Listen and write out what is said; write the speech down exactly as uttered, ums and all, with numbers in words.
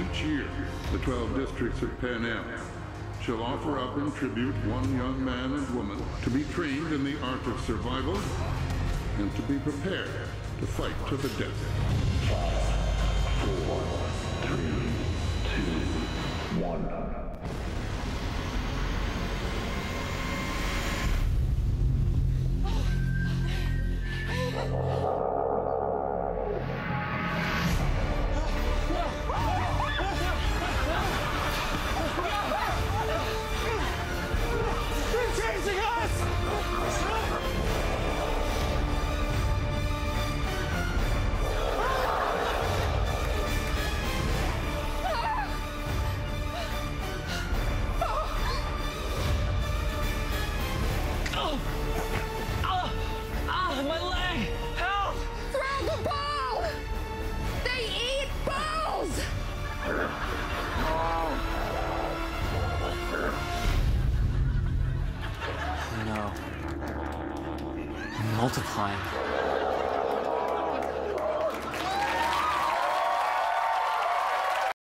Each year, the twelve districts of Pan Am shall offer up in tribute one young man and woman to be trained in the art of survival and to be prepared to fight to the death. Five, four, three, two, one. Multiplying.